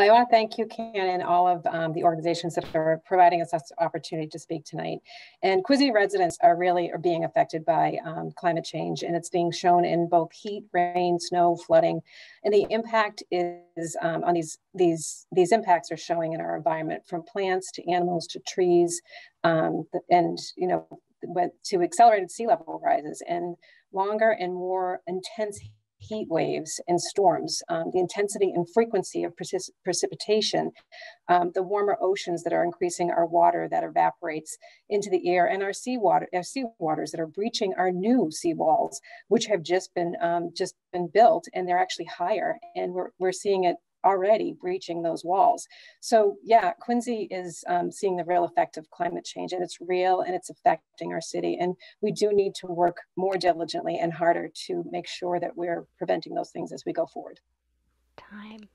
Well, I want to thank QCAN and all of the organizations that are providing us this opportunity to speak tonight. And Quincy residents are being affected by climate change, and it's being shown in both heat, rain, snow, flooding, and the impact is on these impacts are showing in our environment, from plants to animals to trees, and to accelerated sea level rises and longer and more intense heat waves and storms, the intensity and frequency of precipitation, the warmer oceans that are increasing our water that evaporates into the air, and our seawaters that are breaching our new seawalls, which have just been built, and they're actually higher, and we're seeing it already breaching those walls. So yeah, Quincy is seeing the real effect of climate change, and it's real and it's affecting our city. And we do need to work more diligently and harder to make sure that we're preventing those things as we go forward. Time.